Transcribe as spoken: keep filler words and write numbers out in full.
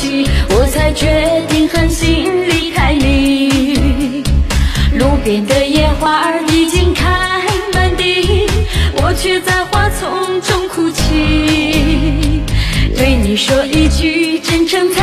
起，我才决定狠心离开你。路边的野花已经开满地，我却在花丛中哭泣。对你说一句真诚